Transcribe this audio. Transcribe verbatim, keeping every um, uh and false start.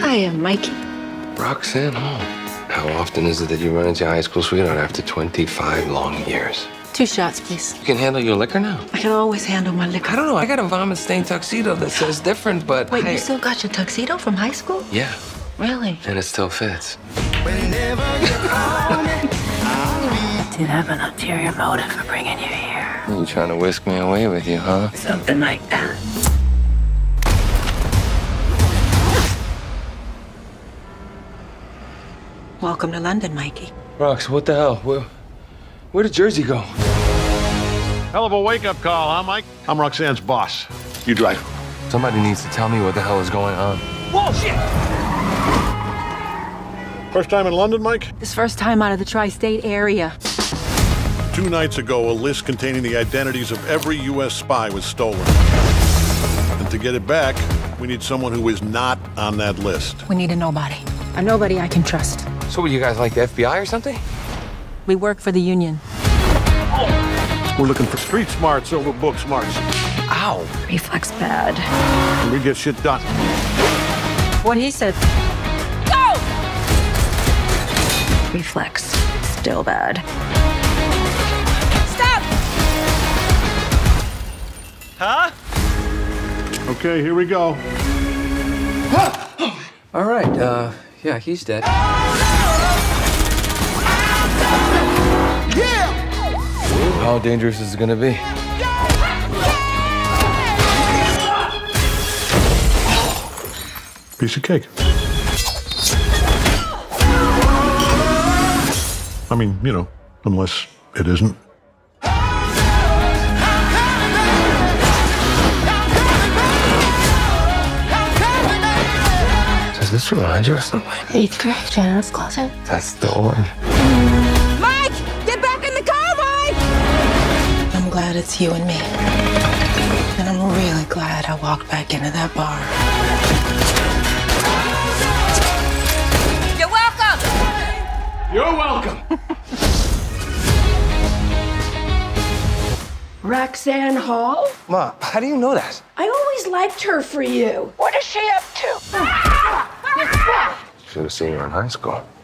Hiya, Mikey. Roxanne Hall. How often is it that you run into your high school sweetheart after twenty-five long years? Two shots, please. You can handle your liquor now? I can always handle my liquor. I don't know. I got a vomit-stained tuxedo that says different, but Wait, I... you still got your tuxedo from high school? Yeah. Really? And it still fits. Did have an ulterior motive for bringing you here. You trying to whisk me away with you, huh? Something like that. Welcome to London, Mikey. Rox, what the hell? Where, where did Jersey go? Hell of a wake-up call, huh, Mike? I'm Roxanne's boss. You drive. Somebody needs to tell me what the hell is going on. Whoa, shit! First time in London, Mike? This first time out of the tri-state area. Two nights ago, a list containing the identities of every U S spy was stolen. And to get it back, we need someone who is not on that list. We need a nobody. A nobody I can trust. So what, you guys like the F B I or something? We work for the union. We're looking for street smarts over book smarts. Ow! Reflex bad. And we get shit done. What he said. Go! Reflex. Still bad. Stop! Huh? Okay, here we go. All right, uh, yeah, he's dead. How dangerous is it gonna be? Piece of cake. I mean, you know, unless it isn't. Does this remind you of something? Eighth grade, Janet's closet. That's the one. Mike! Get back in the car, Mike! I'm glad it's you and me. And I'm really glad I walked back into that bar. You're welcome! You're welcome! Roxanne Hall? Ma, how do you know that? I always liked her for you. What is she up to? Should have seen her in high school.